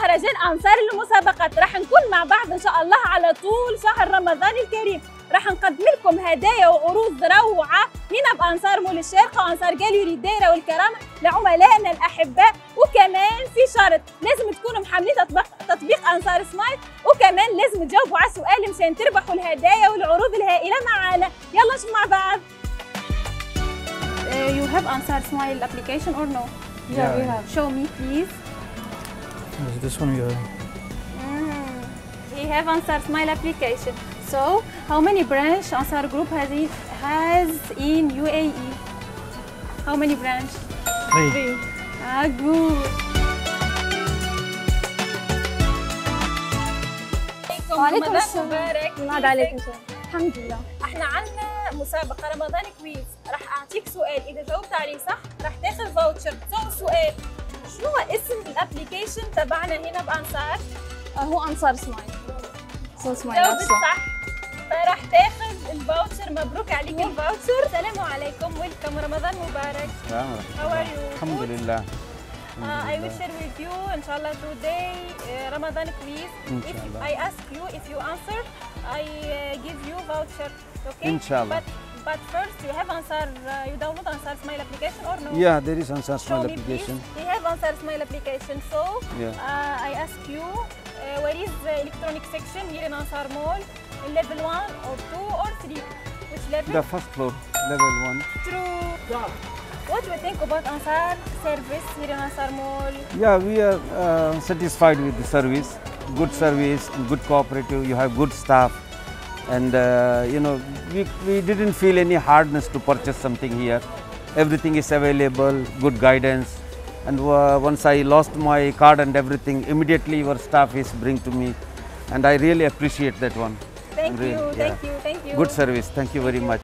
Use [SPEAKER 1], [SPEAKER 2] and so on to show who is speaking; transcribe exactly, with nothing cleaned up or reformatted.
[SPEAKER 1] مهرجان أنصار المسابقات. راح نكون مع بعض إن شاء الله على طول شهر رمضان الكريم. راح نقدم لكم هدايا وعروض روعة هنا بأنصار مول الشارقة وأنصار جاليري الدايرة والكرامة لعملائنا الأحباء. وكمان في شرط، لازم تكونوا محملين تطبيق تطبيق أنصار سمايل، وكمان لازم تجاوبوا على السؤال مشان تربحوا الهدايا والعروض الهائلة معانا. يلا نشوف مع بعض. Uh, you have Ansar Smile application or no?
[SPEAKER 2] Yeah, yeah, we have.
[SPEAKER 1] Show me, please.
[SPEAKER 2] This one you have.
[SPEAKER 1] Mm. We have Ansar Smile application. So, how many branch Ansar Group has in, has in U A E? How many branch?
[SPEAKER 2] Three.
[SPEAKER 1] Three. Ah, good.
[SPEAKER 3] وعليكم السلام.
[SPEAKER 1] مبارك.
[SPEAKER 3] ينعاد عليك ان شاء الله.
[SPEAKER 1] الحمد لله. احنا عندنا مسابقة رمضان كويز، راح اعطيك سؤال، إذا جاوبت عليه صح راح تاخذ فاوتشر. سو سؤال، شنو هو اسم الابلكيشن تبعنا هنا بأنصار؟
[SPEAKER 3] هو أنصار سمايل. سو سمايل
[SPEAKER 1] جاوبت
[SPEAKER 3] نفسه.
[SPEAKER 1] صح، فراح تاخذ الفاوتشر. مبروك عليك الفاوتشر. السلام عليكم، ويلكم، رمضان مبارك. How are you?
[SPEAKER 4] Alhamdulillah.
[SPEAKER 1] Uh, I will share with you, inshallah, today uh, Ramadan quiz. If I ask you, if you answer, I uh, give you voucher. Okay?
[SPEAKER 4] Inshallah.
[SPEAKER 1] But but first, you have Ansar. Uh, you download Ansar Smile application or no?
[SPEAKER 4] Yeah, there is Ansar
[SPEAKER 1] Show
[SPEAKER 4] Smile
[SPEAKER 1] me,
[SPEAKER 4] application.
[SPEAKER 1] please. We have Ansar Smile application. So
[SPEAKER 4] Yeah.
[SPEAKER 1] uh, I ask you, uh, where is the electronic section here in Ansar Mall? In level one or two or three? Which level?
[SPEAKER 4] The first floor, level one.
[SPEAKER 1] True. What do you think about Ansar service here in Ansar Mall?
[SPEAKER 4] Yeah, we are uh, satisfied with the service. Good service and good cooperative. You have good staff, and uh, you know we we didn't feel any hardness to purchase something here. Everything is available, good guidance, and uh, once I lost my card and everything, immediately your staff is bring to me, and I really appreciate that one.
[SPEAKER 1] Thank
[SPEAKER 4] Really,
[SPEAKER 1] you,
[SPEAKER 4] yeah.
[SPEAKER 1] thank you, thank you.
[SPEAKER 4] Good service. Thank you very much.